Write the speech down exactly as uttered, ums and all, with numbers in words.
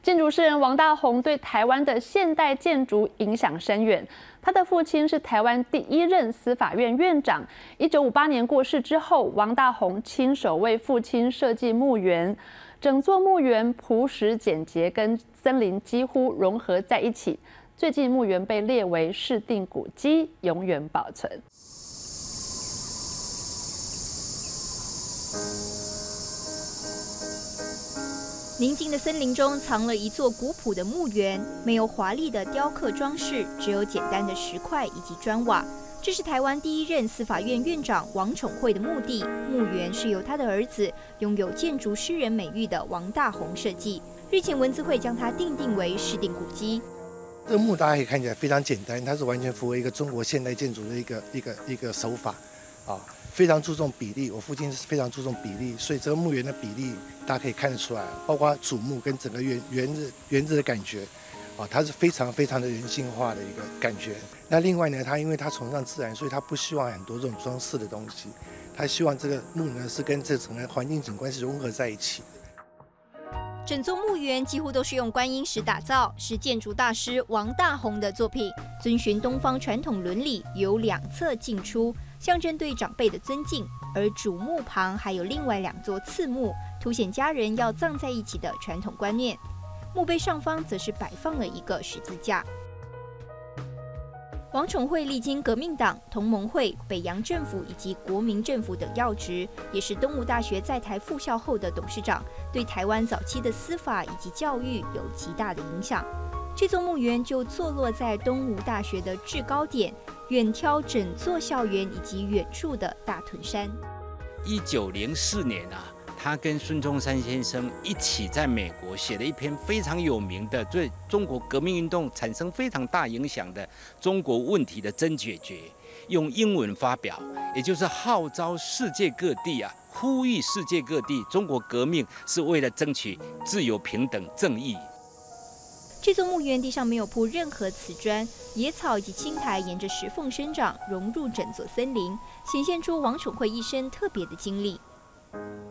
建筑诗人王大闳对台湾的现代建筑影响深远。他的父亲是台湾第一任司法院院长。一九五八年过世之后，王大闳亲手为父亲设计墓园，整座墓园朴实简洁，跟森林几乎融合在一起。最近墓园被列为市定古迹，永远保存。 宁静的森林中藏了一座古朴的墓园，没有华丽的雕刻装饰，只有简单的石块以及砖瓦。这是台湾第一任司法院院长王宠惠的墓地，墓园是由他的儿子拥有建筑诗人美誉的王大闳设计。日前文资会将它定定为市定古迹。 这个墓大家可以看起来非常简单，它是完全符合一个中国现代建筑的一个一个一个手法，啊。 非常注重比例，我父亲是非常注重比例，所以这个墓园的比例大家可以看得出来，包括主墓跟整个园园子园子的感觉，啊，它是非常非常的人性化的一个感觉。那另外呢，它因为它崇尚自然，所以它不希望很多这种装饰的东西，它希望这个墓呢是跟这整个环境景观是融合在一起。 整座墓园几乎都是用观音石打造，是建筑大师王大闳的作品。遵循东方传统伦理，由两侧进出，象征对长辈的尊敬。而主墓旁还有另外两座次墓，凸显家人要葬在一起的传统观念。墓碑上方则是摆放了一个十字架。 王宠惠历经革命党、同盟会、北洋政府以及国民政府等要职，也是东吴大学在台副校后的董事长，对台湾早期的司法以及教育有极大的影响。这座墓园就坐落在东吴大学的制高点，远眺整座校园以及远处的大屯山。 一九零四年啊。 他跟孙中山先生一起在美国写了一篇非常有名的、对中国革命运动产生非常大影响的《中国问题的真解决》，用英文发表，也就是号召世界各地啊，呼吁世界各地，中国革命是为了争取自由、平等、正义。 这座墓园地上没有铺任何瓷砖，野草以及青苔沿着石缝生长，融入整座森林，显现出王宠惠一生特别的经历。